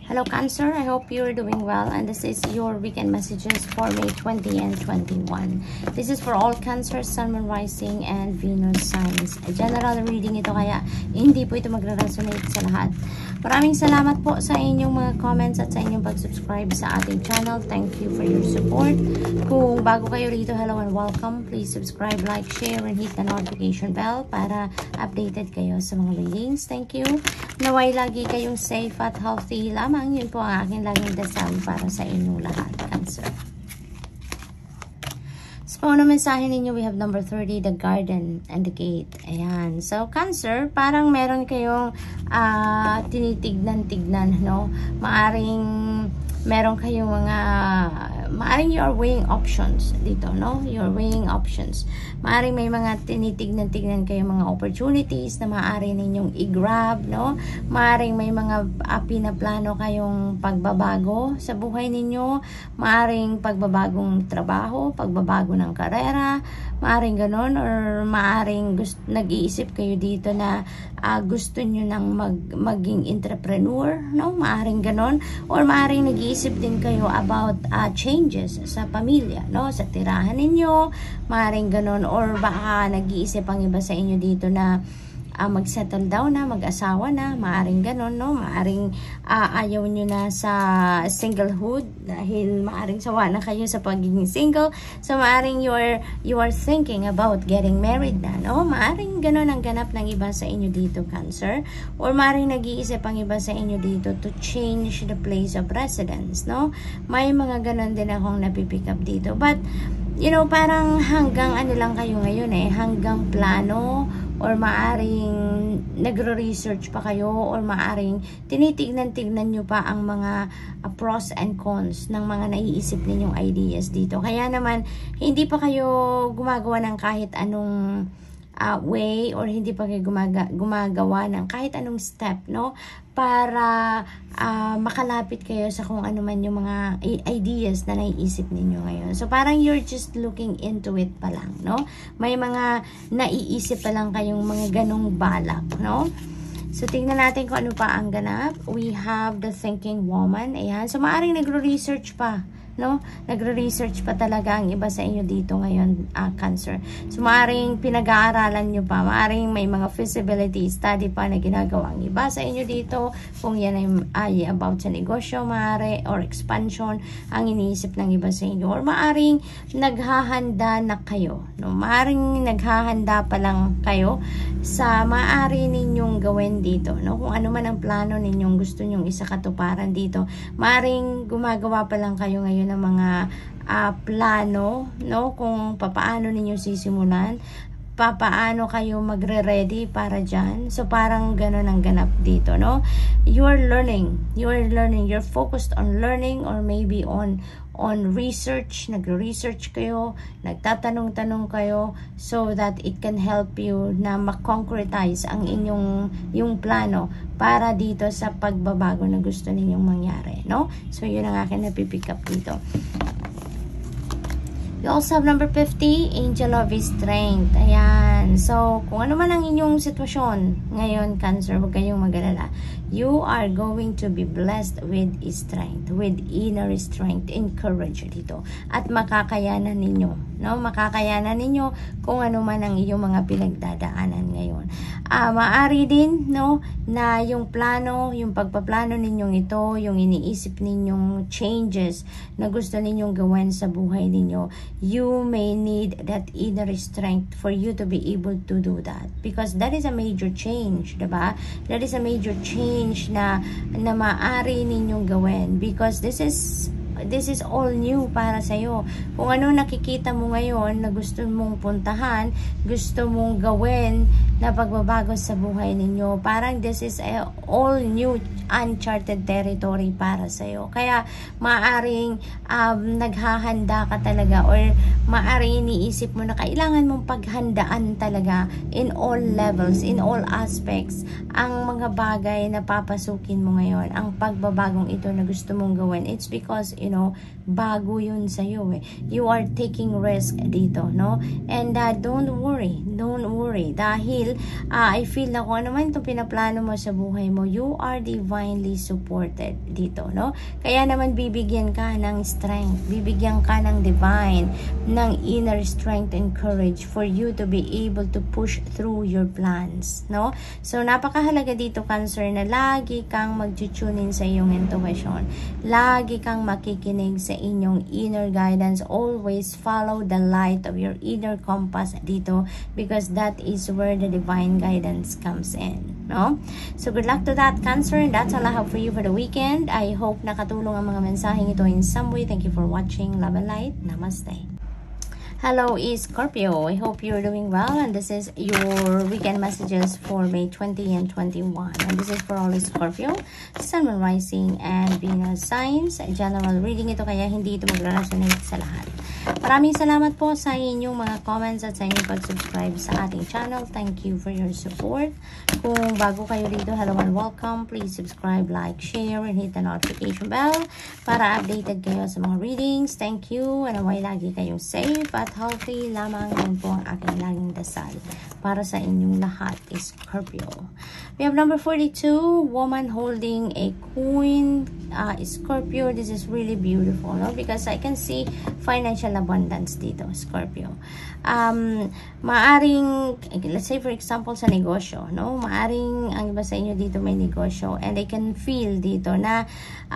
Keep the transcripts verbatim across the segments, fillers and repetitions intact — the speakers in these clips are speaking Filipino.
Hello Cancer, I hope you're doing well, and this is your weekend messages for May twentieth and twenty-first. This is for all Cancer, Sun, Moon, Rising, and Venus signs. A general reading ito, kaya hindi po ito magre-resonate sa lahat. Maraming salamat po sa inyong mga comments at sa inyong pag-subscribe sa ating channel. Thank you for your support. Kung bago kayo rito, hello and welcome. Please subscribe, like, share, and hit the notification bell para updated kayo sa mga readings. Thank you. Naway lagi kayong safe at healthy lamang. Yun po ang aking laging dasal para sa inyong lahat, Cancer. So, na mensahe ninyo, we have number thirty, the garden and the gate. Ayan. So, Cancer, parang meron kayong uh, tinitignan-tignan, no? Maaring meron kayong mga, maaring you are weighing options dito, no? You're weighing options. Maaring may mga tinitignan-tignan kayong mga opportunities na maaari ninyong i-grab, no? Maaring may mga uh, pinaplano kayong pagbabago sa buhay ninyo. Maaring pagbabagong trabaho, pagbabago ng karera, maaring ganon, or maaring nag-iisip kayo dito na uh, gusto nyo nang mag, maging entrepreneur, no? Maaring ganon, or maaring nag-iisip din kayo about uh, changes sa pamilya, no? Sa tirahan ninyo, maaring ganon, or baka nag-iisip ang iba sa inyo dito na Uh, mag-settle down na, mag-asawa na, maaring ganon, no? Maaring uh, ayaw nyo na sa singlehood dahil maaring sawa na kayo sa pagiging single. So, maaring you are, you are thinking about getting married na, no? Maaring ganon ang ganap ng iba sa inyo dito, Cancer. Or maaring nag-iisip ang iba sa inyo dito to change the place of residence, no? May mga ganon din akong napipick up dito. But, you know, parang hanggang ano lang kayo ngayon eh, hanggang plano, or maaring nagre-research pa kayo, or maaring tinitignan-tignan nyo pa ang mga uh, pros and cons ng mga naiisip ninyong ideas dito. Kaya naman, hindi pa kayo gumagawa ng kahit anong uh, way, or hindi pa kayo gumaga gumagawa ng kahit anong step, no? Para uh, makalapit kayo sa kung ano man yung mga ideas na naiisip ninyo ngayon. So, parang you're just looking into it pa lang, no? May mga naiisip pa lang kayong mga ganong balak, no? So, tingnan natin kung ano pa ang ganap. We have the thinking woman. Ayan. So, maaaring nagre-research pa, no? Nagre-research pa talaga ang iba sa inyo dito ngayon, uh, Cancer. So, maaaring pinag-aaralan nyo pa. Maaaring may mga feasibility study pa na ginagawa ang iba sa inyo dito. Kung yan ay, ay about sa negosyo, maaari, or expansion, ang iniisip ng iba sa inyo. Or maaaring naghahanda na kayo, no? Maaaring naghahanda pa lang kayo sa maaari ninyong gawin dito, no? Kung ano man ang plano ninyong gusto nyong isakatuparan dito. Maaaring gumagawa pa lang kayo ngayon ng mga uh, plano, no? Kung papaano ninyo sisimulan, papaano kayo magre-ready para dyan. So, parang ganun ang ganap dito, no? You are learning. You are learning. You're focused on learning, or maybe on on research. Nagre-research kayo, nagtatanong-tanong kayo, so that it can help you na ma-concretize ang inyong yung plano para dito sa pagbabago na gusto ninyong mangyari, no? So, yun ang akin na pipick up dito. We also have number fifty, Angel of Strength. Ayan. So, kung ano man ang inyong sitwasyon ngayon, Cancer, huwag kayong mag-alala. You are going to be blessed with strength, with inner strength and courage dito. At makakayanan ninyo, no? Makakayanan ninyo kung ano man ang iyong mga pinagdadaanan ngayon. Uh, maari din, no, na yung plano, yung pagpaplano ninyong ito, yung iniisip ninyong changes na gusto ninyong gawin sa buhay ninyo, you may need that inner strength for you to be able to do that. Because that is a major change, diba? That is a major change na na maaari ninyong gawin, because this is this is all new para sa iyo. Kung ano nakikita mo ngayon na gusto mong puntahan, gusto mong gawin na pagbabago sa buhay ninyo, parang this is a all new uncharted territory para sa iyo. Kaya maaring um, naghahanda ka talaga, or maaring iniisip mo na kailangan mong paghandaan talaga in all levels, in all aspects, ang mga bagay na papasukin mo ngayon, ang pagbabagong ito na gusto mong gawin. It's because, you know, bago yun sa'yo eh. You are taking risk dito, no? And uh, don't worry, don't worry. Dahil dahil uh, I feel na kung ano man itong pinaplano mo sa buhay mo, you are divinely supported dito, no? Kaya naman bibigyan ka ng strength, bibigyan ka ng divine, ng inner strength and courage for you to be able to push through your plans, no? So, napakahalaga dito, Cancer, na lagi kang mag-tune in sa iyong intuition. Lagi kang makikinig sa inyong inner guidance. Always follow the light of your inner compass dito because that is where the divine guidance comes in, no? So, good luck to that, Cancer. That's all I have for you for the weekend. I hope nakatulong ang mga mensaheng ito in some way. Thank you for watching. Love and light. Namaste. Hello, Scorpio. I hope you're doing well, and this is your weekend messages for May twentieth and twenty-first. And this is for all Scorpio, Sun, Moon, Rising, and Venus signs. General reading ito, kaya hindi ito magre-resonate sa lahat. Maraming salamat po sa inyong mga comments at sa inyong pag-subscribe sa ating channel. Thank you for your support. Kung bago kayo dito, hello and welcome. Please subscribe, like, share, and hit the notification bell para updated kayo sa mga readings. Thank you, and away lagi kayong safe at healthy lamang. Yan po ang aking laging dasal para sa inyong lahat, Scorpio. We have number forty-two, woman holding a coin, uh, Scorpio. This is really beautiful, no? Because I can see financial abundance dito, Scorpio. Um, maaring, let's say for example sa negosyo, no? Maaring ang iba sa inyo dito may negosyo, and I can feel dito na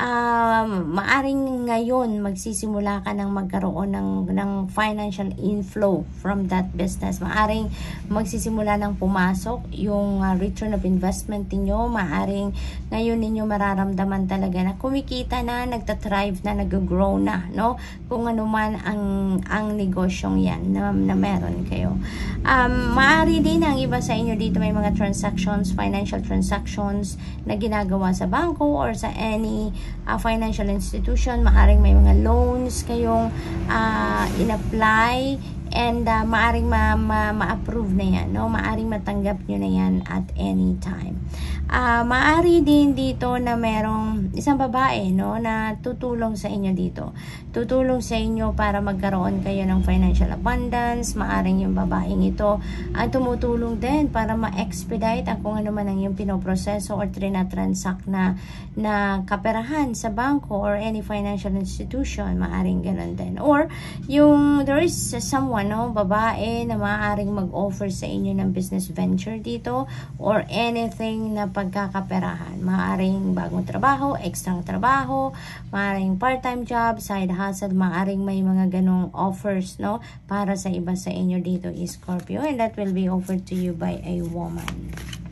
um, maaring ngayon magsisimula ka ng magkaroon ng, ng financial inflow from that business. Maaring magsisimula ng pumasok yung uh, return of investment ninyo. Maaring ngayon ninyo mararamdaman talaga na kumikita na, nagtatrive na, nag-grow na, no? Kung ano man ang, ang negosyong yan na, na meron kayo. Um, maaari din ang iba sa inyo dito may mga transactions, financial transactions na ginagawa sa bangko or sa any uh, financial institution. Maaring may mga loans kayong uh, in-apply, and uh, maaring ma-approve ma ma na yan, no? Maaring matanggap nyo na yan at any time. Uh, maari din dito na merong isang babae, no, na tutulong sa inyo dito. Tutulong sa inyo para magkaroon kayo ng financial abundance. Maaring yung babaeng ito ang tumutulong din para ma-expedite ang kung ano man ang yung pinoproseso or trinatransact na, na kaperahan sa bangko or any financial institution. Maaring ganun din. Or yung there is someone, no, babae na maaaring mag-offer sa inyo ng business venture dito or anything na pagkakaperahan. Maaring bagong trabaho, extra trabaho, maaring part-time job, side hustle, maaring may mga ganong offers, no, para sa iba sa inyo dito, Scorpio, and that will be offered to you by a woman.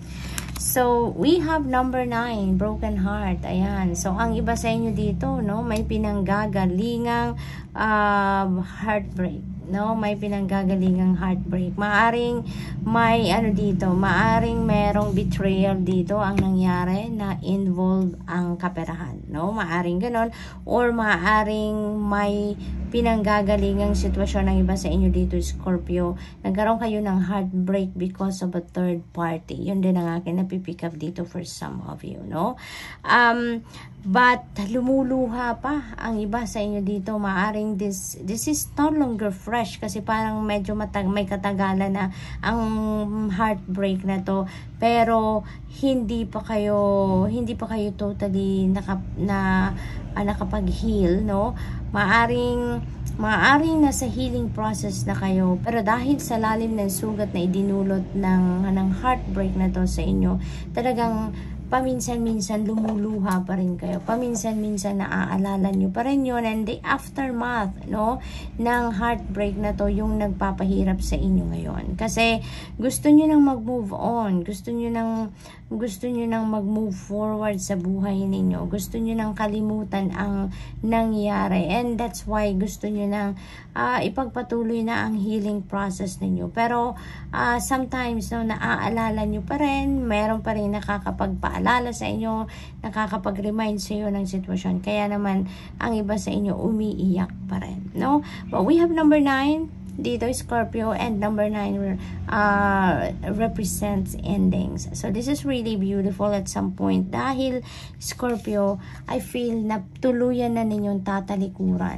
So, we have number nine, broken heart. Ayan. So, ang iba sa inyo dito, no, may pinanggagalingang uh, heartbreak. No, may pinanggagalingang heartbreak. Maaring may ano dito, maaring merong betrayal dito ang nangyari na involve ang kaperahan, no? Maaring ganon, or maaring may pinanggagalingang sitwasyon ng iba sa inyo dito, Scorpio. Nagkaroon kayo ng heartbreak because of a third party. Yun din ang akin napipick up dito for some of you, no? Um, but lumuluha pa ang iba sa inyo dito. Maaring this this is no longer fresh kasi parang medyo matag may katagalan na ang heartbreak na to, pero hindi pa kayo hindi pa kayo totally naka, na uh, nakapag-heal, no? Maaring maaring nasa healing process na kayo, pero dahil sa lalim ng sugat na idinulot ng ng heartbreak na to sa inyo, talagang paminsan-minsan lumuluha pa rin kayo. Paminsan-minsan naaalala nyo pa rin yun. And the aftermath, no, ng heartbreak na to, yung nagpapahirap sa inyo ngayon. Kasi gusto nyo nang mag-move on. Gusto nyo nang, gusto nyo nang mag-move forward sa buhay ninyo. Gusto nyo nang kalimutan ang nangyari. And that's why gusto nyo nang uh, ipagpatuloy na ang healing process ninyo. Pero uh, sometimes, no, naaalala nyo pa rin. Meron pa rin nakakapagpa alala sa inyo, nakakapag-remind sa iyo ng sitwasyon. Kaya naman, ang iba sa inyo umiiyak pa rin, no? But we have number nine dito, Scorpio, and number nine uh, represents endings. So, this is really beautiful at some point. Dahil, Scorpio, I feel na tuluyan na ninyong tatalikuran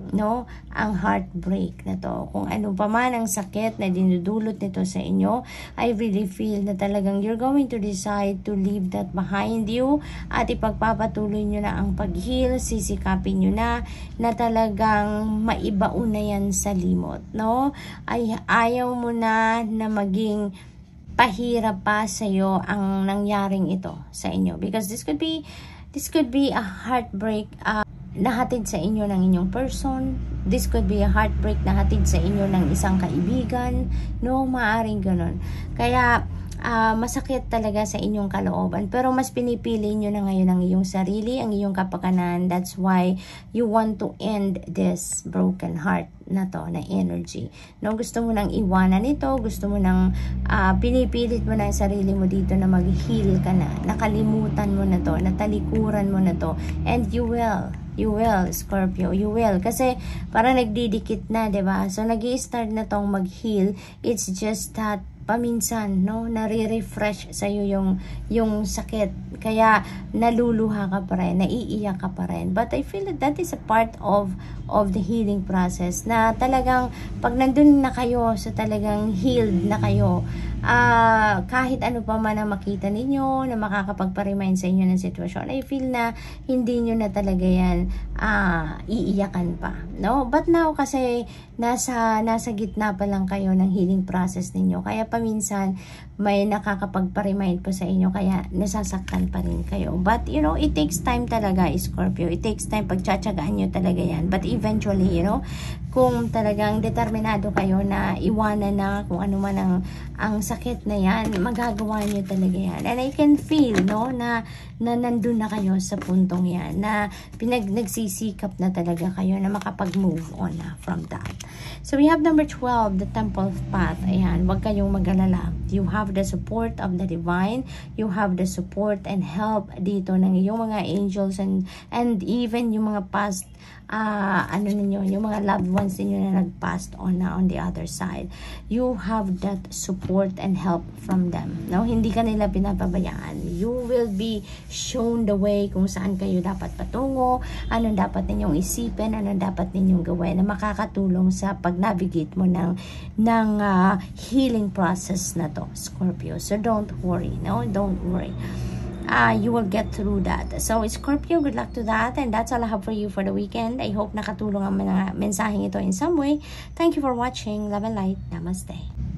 no, ang heartbreak na to. Kung ano pa man ang sakit na dinudulot nito sa inyo, I really feel na talagang you're going to decide to leave that behind you at ipagpapatuloy nyo na ang pag-heal, sisikapin nyo na na talagang maibaon na yan sa limot, no? Ay, ayaw mo na na maging pahirap pa sa'yo ang nangyaring ito sa inyo. Because this could be, this could be a heartbreak uh, nahatid sa inyo ng inyong person. This could be a heartbreak nahatid sa inyo ng isang kaibigan. No, maaring ganun. Kaya, Uh, masakit talaga sa inyong kalooban, pero mas pinipili nyo na ngayon ang iyong sarili, ang iyong kapakanan. That's why you want to end this broken heart na to, na energy. No, gusto mo nang iwanan ito, gusto mo nang uh, pinipilit mo na ang sarili mo dito na mag-heal ka na, nakalimutan mo na to, natalikuran mo na to, and you will. You will, Scorpio. You will. Kasi parang nagdidikit na, diba? So, nag-i-start na tong mag-heal. It's just that paminsan, no, nare-refresh sa'yo yung, yung sakit. Kaya, naluluha ka pa rin, naiiyak ka pa rin. But I feel that that is a part of, of the healing process, na talagang, pag nandun na kayo, so talagang healed na kayo, uh, kahit ano pa man ang makita ninyo, na makakapagpa-remind sa inyo ng sitwasyon, I feel na, hindi nyo na talaga yan, uh, iiyakan pa, no? But now, kasi, nasa, nasa gitna pa lang kayo ng healing process ninyo, kaya paminsan, may nakakapagpa-remind po sa inyo, kaya nasasaktan pa rin kayo. But, you know, it takes time talaga, Scorpio. It takes time, pagtsatsagaan nyo talaga yan. But eventually, you know, kung talagang determinado kayo na iwanan na kung ano man ang, ang sakit na yan, magagawa nyo talaga yan. And I can feel, no, na, na nandun na kayo sa puntong yan, na pinag, nagsisikap na talaga kayo na makapag-move on na from that. So, we have number twelve, the Temple Path. Ayan, wag kayong mag-alala. You have the support of the divine. You have the support and help dito ng iyong mga angels and and even yung mga past uh, ano ninyo, yung mga loved ones ninyo na nag-passed on na on the other side. You have that support and help from them. No? Hindi ka nila pinapabayaan. You will be shown the way kung saan kayo dapat patungo, anong dapat ninyong isipin, anong dapat ninyong gawin na makakatulong sa pag-navigate mo ng, ng uh, healing process na to, Scorpio. So don't worry, no? Don't worry. Uh, you will get through that. So, Scorpio, good luck to that. And that's all I have for you for the weekend. I hope nakatulong ang mga mensaheng ito in some way. Thank you for watching. Love and light. Namaste.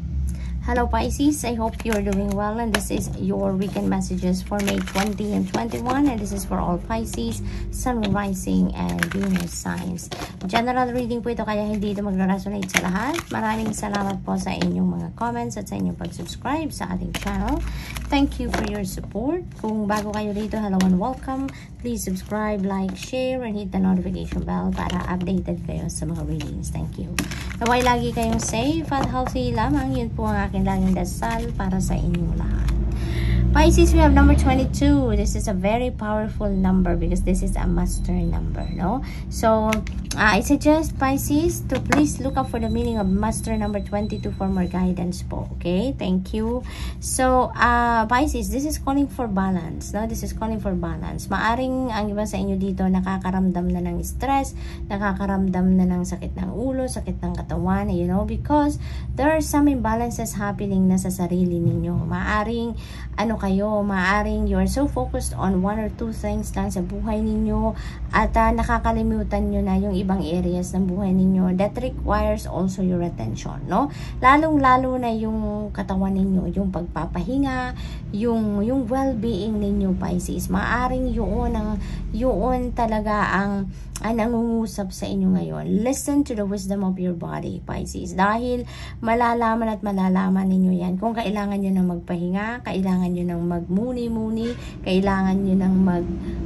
Hello Pisces, I hope you're doing well, and this is your weekend messages for May twenty and twenty-one, and this is for all Pisces, Sun, Rising, and Venus signs. General reading po ito, kaya hindi ito mag-resonate sa lahat. Maraming salamat po sa inyong mga comments at sa inyong pag-subscribe sa ating channel. Thank you for your support. Kung bago kayo dito, hello and welcome. Please subscribe, like, share, and hit the notification bell para updated kayo sa mga readings. Thank you. Naway lagi kayong safe at healthy lamang. Yun po ang aking laging dasal para sa inyong lahat. Pisces, we have number twenty-two. This is a very powerful number because this is a master number, no? So, uh, I suggest Pisces to please look up for the meaning of master number twenty-two for more guidance po, okay? Thank you. So, uh, Pisces, this is calling for balance, no? This is calling for balance. Maaring ang iba sa inyo dito nakakaramdam na ng stress, nakakaramdam na ng sakit ng ulo, sakit ng katawan, you know, because there are some imbalances happening na sa sarili ninyo. Maaring, ano kayo, maaring you are so focused on one or two things lang sa buhay ninyo at uh, nakakalimutan nyo na yung ibang areas ng buhay ninyo that requires also your attention, no? Lalong-lalo na yung katawan ninyo, yung pagpapahinga, yung, yung well-being ninyo, Pisces. Maaring yun, ang, yun talaga ang ang nangungusap sa inyo ngayon. Listen to the wisdom of your body, Pisces. Dahil malalaman at malalaman ninyo yan. Kung kailangan nyo ng magpahinga, kailangan nyo ng magmuni-muni, kailangan nyo ng mag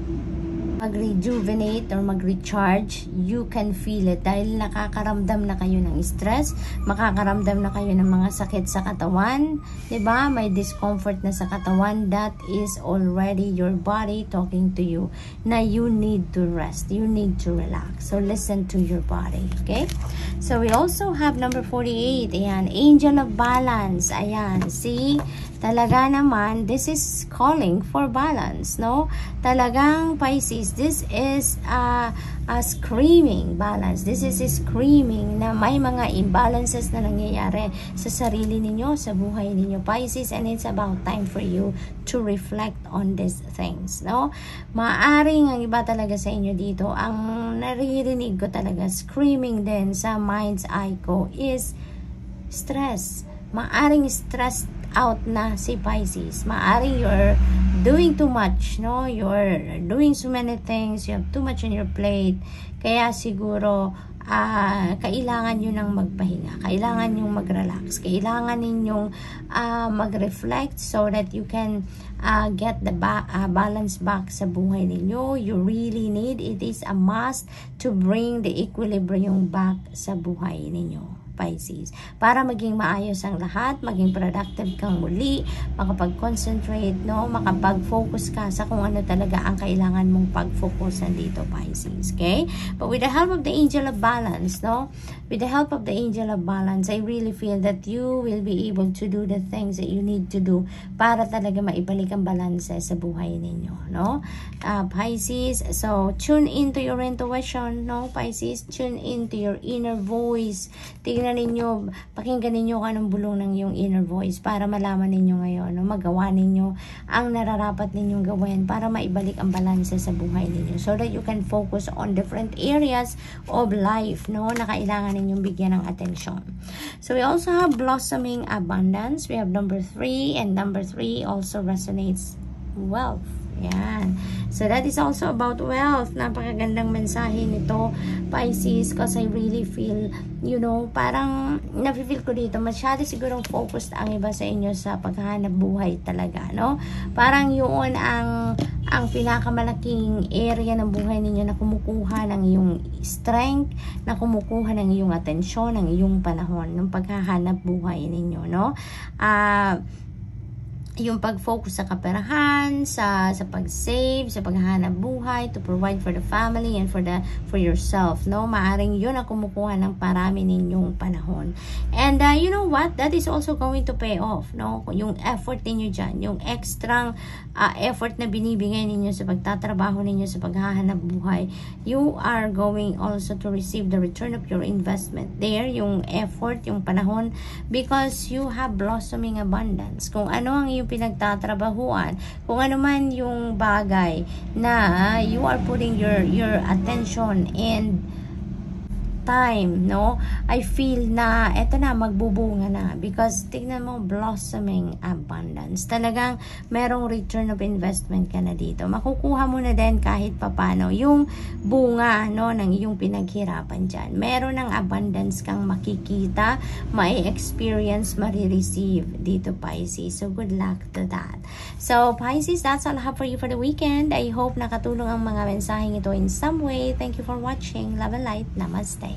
mag-rejuvenate or mag-recharge, you can feel it. Dahil nakakaramdam na kayo ng stress, makakaramdam na kayo ng mga sakit sa katawan, diba? May discomfort na sa katawan. That is already your body talking to you na you need to rest, you need to relax. So listen to your body, okay? So we also have number forty-eight. Ayan, Angel of Balance. Ayan, see? talaga naman, this is calling for balance, no? Talagang Pisces, this is a, a screaming balance. This is a screaming na may mga imbalances na nangyayari sa sarili ninyo, sa buhay ninyo, Pisces, and it's about time for you to reflect on these things, no? Maaring ang iba talaga sa inyo dito, ang naririnig ko talaga, screaming din sa mind's eye ko is stress. Maaring stressed out na si Pisces. Maaring you're doing too much, no? You're doing so many things. You have too much on your plate. Kaya siguro, uh, kailangan nyo nang magpahinga. Kailangan nyo mag-relax. Kailangan ninyong uh, mag-reflect so that you can uh, get the ba uh, balance back sa buhay ninyo. You really need, it is a must to bring the equilibrium back sa buhay ninyo, Pisces, para maging maayos ang lahat, maging productive kang muli, makapag-concentrate, no? Makapag-focus ka sa kung ano talaga ang kailangan mong pag-focusan dito, Pisces, okay? But with the help of the Angel of Balance, no? With the help of the Angel of Balance, I really feel that you will be able to do the things that you need to do para talaga maibalik ang balance sa buhay ninyo, no? Uh, Pisces, so tune into your intuition, no? Pisces, tune into your inner voice. Tingnan ninyo, pakinggan ninyo kung anong bulong ng yung inner voice para malaman ninyo ngayon, no? Magawa ninyo ang nararapat ninyong gawin para maibalik ang balanse sa buhay ninyo so that you can focus on different areas of life, no? Na kailangan ninyong bigyan ng atensyon. So we also have blossoming abundance. We have number three, and number three also resonates wealth. Yan. So that is also about wealth. Napakagandang mensahe nito, Pisces, because I really feel, you know, parang nafe-feel ko dito, masyado sigurong focused ang iba sa inyo sa paghahanap buhay talaga, no? Parang yun ang ang pinakamalaking area ng buhay ninyo na kumukuha ng iyong strength, na kumukuha ng iyong atensyon, ng iyong panahon, ng paghahanap buhay ninyo, no? Ah, uh, yung pag-focus sa kaperahan, sa sa pag-save, sa paghahanap buhay, to provide for the family and for the for yourself, no? Maaring yun ang kumukuha ng parami ninyong panahon. And uh, you know what? That is also going to pay off, no? Yung effort ninyo dyan, yung extra uh, effort na binibigay ninyo sa pagtatrabaho ninyo, sa paghahanap buhay, you are going also to receive the return of your investment there, yung effort, yung panahon, because you have blossoming abundance. Kung ano ang yung pinagtatrabahuan, kung ano man yung bagay na you are putting your your attention and time, no? I feel na eto na, magbubunga na, because tignan mo, blossoming abundance. Talagang merong return of investment ka na dito. Makukuha mo na din kahit papano yung bunga, no, ng iyong pinaghirapan dyan. Meron ng abundance kang makikita, ma-experience, ma-receive dito, Pisces. So good luck to that. So Pisces, that's all I have for you for the weekend. I hope nakatulong ang mga mensaheng ito in some way. Thank you for watching. Love and light. Namaste.